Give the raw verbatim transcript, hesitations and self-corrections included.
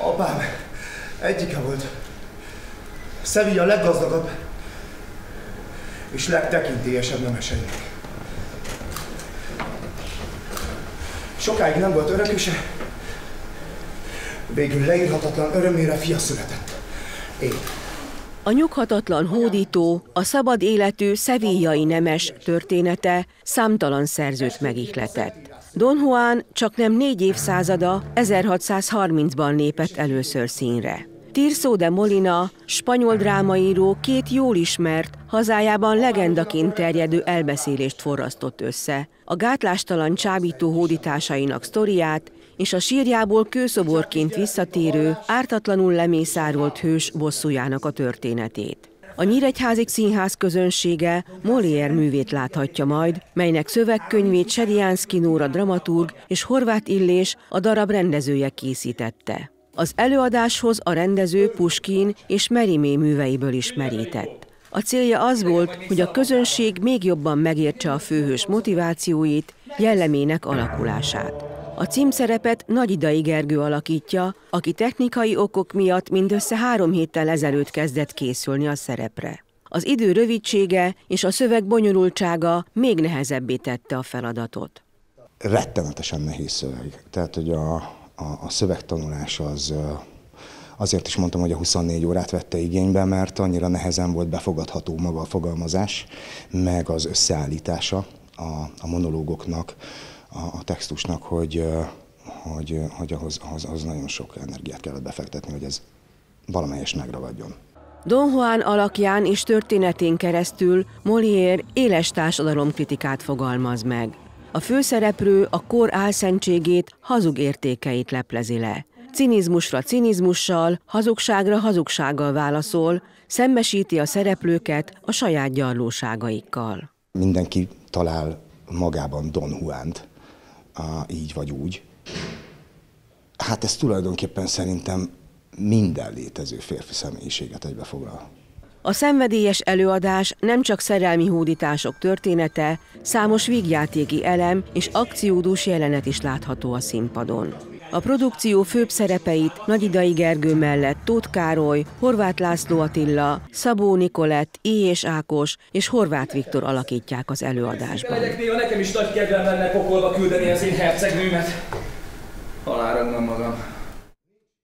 Apám egyike volt. Sevilla a leggazdagabb és legtekintélyesebb nemeseinek. Sokáig nem volt örököse, végül leírhatatlan örömére fia született. Én. A nyughatatlan hódító, a szabad életű sevillai nemes története számtalan szerzőt megihletett. Don Juan csaknem négy évszázada, ezerhatszázharmincban lépett először színre. Tirso de Molina, spanyol drámaíró két jól ismert, hazájában legendaként terjedő elbeszélést forrasztott össze. A gátlástalan csábító hódításainak sztoriát és a sírjából kőszoborként visszatérő, ártatlanul lemészárolt hős bosszújának a történetét. A Nyíregyházi Színház közönsége Molière művét láthatja majd, melynek szövegkönyvét Seriánszky Nóra dramaturg és Horváth Illés a darab rendezője készítette. Az előadáshoz a rendező Puskin és Mérimée műveiből is merített. A célja az volt, hogy a közönség még jobban megértse a főhős motivációit, jellemének alakulását. A címszerepet Nagyidai Gergő alakítja, aki technikai okok miatt mindössze három héttel ezelőtt kezdett készülni a szerepre. Az idő rövidsége és a szöveg bonyolultsága még nehezebbé tette a feladatot. Rettenetesen nehéz szöveg. Tehát, hogy a, a, a szövegtanulás az, azért is mondtam, hogy a huszonnégy órát vette igénybe, mert annyira nehezen volt befogadható maga a fogalmazás, meg az összeállítása a, a monológoknak, a textusnak, hogy, hogy, hogy ahhoz, ahhoz, ahhoz nagyon sok energiát kellett befektetni, hogy ez valamelyest megragadjon. Don Juan alakján és történetén keresztül Molière éles társadalomkritikát fogalmaz meg. A főszereplő a kor álszentségét, hazug értékeit leplezi le. Cinizmusra cinizmussal, hazugságra hazugsággal válaszol, szembesíti a szereplőket a saját gyarlóságaikkal. Mindenki talál magában Don Juant, így vagy úgy. Hát ez tulajdonképpen szerintem minden létező férfi személyiséget egybefoglal. A szenvedélyes előadás nem csak szerelmi hódítások története, számos vígjátéki elem és akciódús jelenet is látható a színpadon. A produkció főbb szerepeit Nagyidai Gergő mellett Tóth Károly, Horváth László Attila, Szabó Nikolett, I. és Ákos és Horváth Viktor alakítják az előadásban. Legyek néha, nekem is nagy kedvem lenne pokolba küldeni az én hercegnőmet. Halálra magam.